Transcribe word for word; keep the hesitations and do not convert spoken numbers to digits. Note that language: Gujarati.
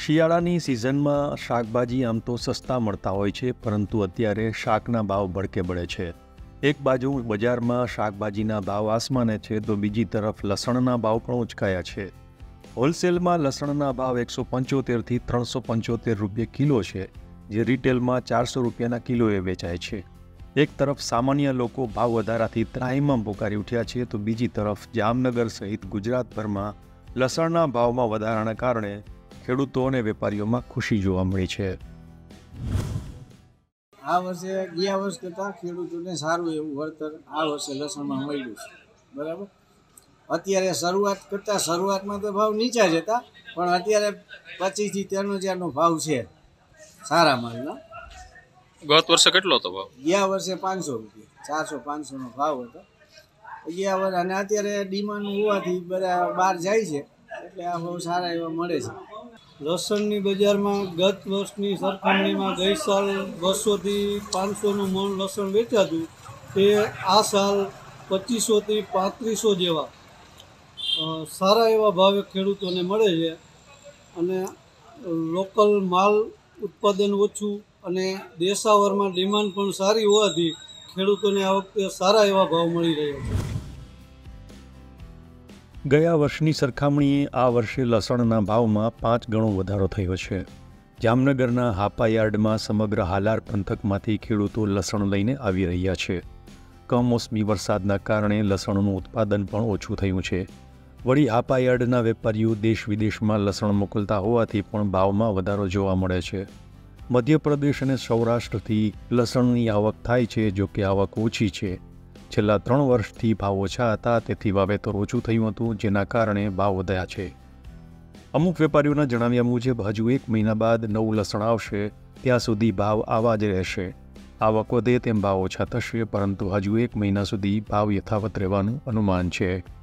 શિયાળાની સિઝનમાં શાકભાજી આમ તો સસ્તા મળતા હોય છે, પરંતુ અત્યારે શાકના ભાવ ભડકે બળે છે. એક બાજુ બજારમાં શાકભાજીના ભાવ આસમાને છે, તો બીજી તરફ લસણના ભાવ પણ ઉચકાયા છે. હોલસેલમાં લસણના ભાવ એકસો પંચોતેરથી ત્રણસો પંચોતેર રૂપિયા કિલો છે, જે રિટેલમાં ચારસો રૂપિયાના કિલોએ વેચાય છે. એક તરફ સામાન્ય લોકો ભાવ વધારાથી ત્રાહિમામ પોકારી ઉઠ્યા છે, તો બીજી તરફ જામનગર સહિત ગુજરાતભરમાં લસણના ભાવમાં વધારાના કારણે ખેડૂતો અને વેપારીઓમાં ખુશી જોવા મળી છે. આ વર્ષે ગયા વર્ષ કરતાં ખેડૂતોને સારું એવું વળતર આ વર્ષે લસણમાં મળ્યું છે. બરાબર, અત્યારે શરૂઆત કરતાં શરૂઆતમાં તો ભાવ નીચા જ હતા, પણ અત્યારે પચીસથી ત્રણ હજારનો ભાવ છે સારા માલના. ગત વર્ષે કેટલો હતો ભાવ? ગયા વર્ષે પાંચસો રૂપિયા ચારસો પાંચસોનો ભાવ હતો ગયા વર્ષ, અને અત્યારે ડિમાન્ડ હોવાથી બધા બહાર જાય છે, એટલે આ ભાવ સારા એવા મળે છે. લસણની બજારમાં ગત વર્ષની સરખામણીમાં ગઈ સાલ બસોથી પાંચસોનું મણ લસણ વેચાતું, તે આ સાલ પચીસોથી પાંત્રીસો જેવા સારા એવા ભાવે ખેડૂતોને મળે છે. અને લોકલ માલ ઉત્પાદન ઓછું અને દેશાવરમાં ડિમાન્ડ પણ સારી હોવાથી ખેડૂતોને આ વખતે સારા એવા ભાવ મળી રહ્યા છે. ગયા વર્ષની સરખામણીએ આ વર્ષે લસણના ભાવમાં પાંચ ગણો વધારો થયો છે. જામનગરના હાપા યાર્ડમાં સમગ્ર હાલાર પંથકમાંથી ખેડૂતો લસણ લઈને આવી રહ્યા છે. કમોસમી વરસાદના કારણે લસણનું ઉત્પાદન પણ ઓછું થયું છે. વળી હાપા યાર્ડના વેપારીઓ દેશ વિદેશમાં લસણ મોકલતા હોવાથી પણ ભાવમાં વધારો જોવા મળે છે. મધ્યપ્રદેશ અને સૌરાષ્ટ્રથી લસણની આવક થાય છે, જો કે આવક ઓછી છે. છેલ્લા ત્રણ વર્ષથી ભાવ ઓછા હતા, તેથી વાવેતર ઓછું થયું હતું, જેના કારણે ભાવ વધ્યા છે. અમુક વેપારીઓના જણાવ્યા મુજબ હજુ એક મહિના બાદ નવું લસણ આવશે, ત્યાં સુધી ભાવ આવા જ રહેશે. આવક વધે તેમ ભાવ ઓછા થશે, પરંતુ હજુ એક મહિના સુધી ભાવ યથાવત રહેવાનું અનુમાન છે.